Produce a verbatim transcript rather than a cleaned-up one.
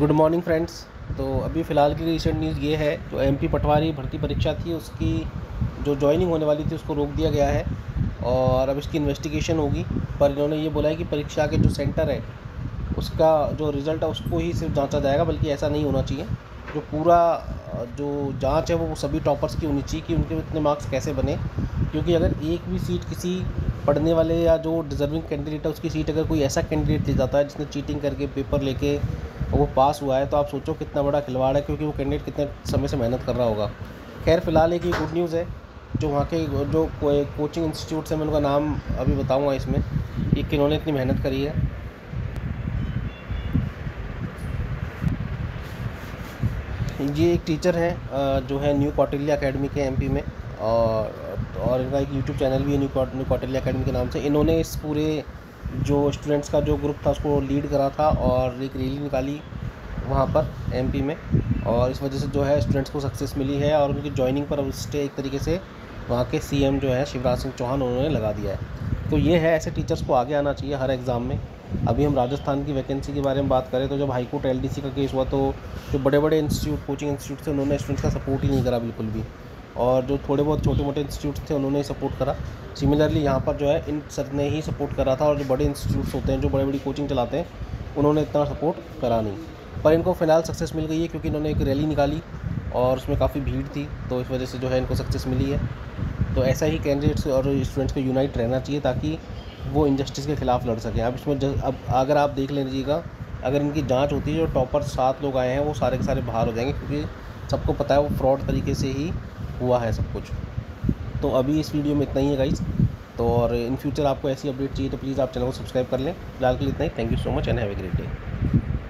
Good morning friends. तो अभी फ़िलहाल की रिसेंट न्यूज़ ये है, जो एमपी पटवारी भर्ती परीक्षा थी उसकी जो जॉइनिंग होने वाली थी उसको रोक दिया गया है और अब इसकी इन्वेस्टिगेशन होगी। पर इन्होंने ये बोला है कि परीक्षा के जो सेंटर है उसका जो रिज़ल्ट है उसको ही सिर्फ जांचा जाएगा, बल्कि ऐसा नहीं होना चाहिए। जो पूरा जो जांच है वो सभी टॉपर्स की होनी चाहिए कि उनके इतने मार्क्स कैसे बने, क्योंकि अगर एक भी सीट किसी पढ़ने वाले या जो डिज़र्विंग कैंडिडेट है उसकी सीट अगर कोई ऐसा कैंडिडेट ले जाता है जिसने चीटिंग करके पेपर लेके वो पास हुआ है, तो आप सोचो कितना बड़ा खिलवाड़ है, क्योंकि वो कैंडिडेट कितने समय से मेहनत कर रहा होगा। खैर फ़िलहाल एक ये गुड न्यूज़ है, जो वहाँ के जो कोचिंग इंस्टीट्यूट्स हैं मैं उनका नाम अभी बताऊँगा इसमें कि किन्होंने इतनी मेहनत करी है। ये एक टीचर हैं जो है न्यू कौटिल्य एकेडमी के एमपी में, और और इनका एक यूट्यूब चैनल भी है न्यू न्यू कौटिल्य एकेडमी के नाम से। इन्होंने इस पूरे जो स्टूडेंट्स का जो ग्रुप था उसको लीड करा था और एक रैली निकाली वहाँ पर एमपी में, और इस वजह से जो है स्टूडेंट्स को सक्सेस मिली है और उनकी जॉइनिंग पर अब स्टे एक तरीके से वहाँ के सीएम जो है शिवराज सिंह चौहान उन्होंने लगा दिया है। तो ये है, ऐसे टीचर्स को आगे आना चाहिए हर एग्ज़ाम में। अभी हम राजस्थान की वैकेंसी के बारे में बात करें तो जब हाई कोर्ट एलडीसी का केस हुआ तो जो बड़े बड़े इंस्टीट्यूट कोचिंग इंस्टीट्यूट थे उन्होंने स्टूडेंट्स का सपोर्ट ही नहीं करा बिल्कुल भी, और जो थोड़े बहुत छोटे मोटे इंस्टीट्यूट्स थे उन्होंने सपोर्ट करा। सिमिलरली यहाँ पर जो है इन सर ने ही सपोर्ट करा था, और जो बड़े इंस्टीट्यूट्स होते हैं जो बड़ी बड़ी कोचिंग चलाते हैं उन्होंने इतना सपोर्ट करा नहीं। पर इनको फ़िलहाल सक्सेस मिल गई है, क्योंकि इन्होंने एक रैली निकाली और उसमें काफ़ी भीड़ थी, तो इस वजह से जो है इनको सक्सेस मिली है। तो ऐसा ही कैंडिडेट्स और स्टूडेंट्स को यूनाइट रहना चाहिए ताकि वो इनजस्टिस के ख़िलाफ़ लड़ सकें। अब इसमें जब अब अगर आप देख लीजिएगा, अगर इनकी जांच होती है जो टॉपर सात लोग आए हैं वो सारे के सारे बाहर हो जाएंगे, क्योंकि सबको पता है वो फ्रॉड तरीके से ही हुआ है सब कुछ। तो अभी इस वीडियो में इतना ही है गाइस। तो और इन फ्यूचर आपको ऐसी अपडेट चाहिए तो प्लीज़ आप चैनल को सब्सक्राइब कर लें। फिलहाल के लिए इतना ही। Thank you so much and have a great day.